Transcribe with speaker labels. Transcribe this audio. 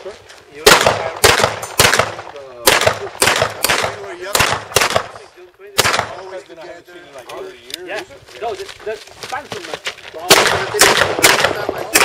Speaker 1: Sure.
Speaker 2: You
Speaker 1: Always been like 30 years.
Speaker 2: Yeah. No, the Phantom.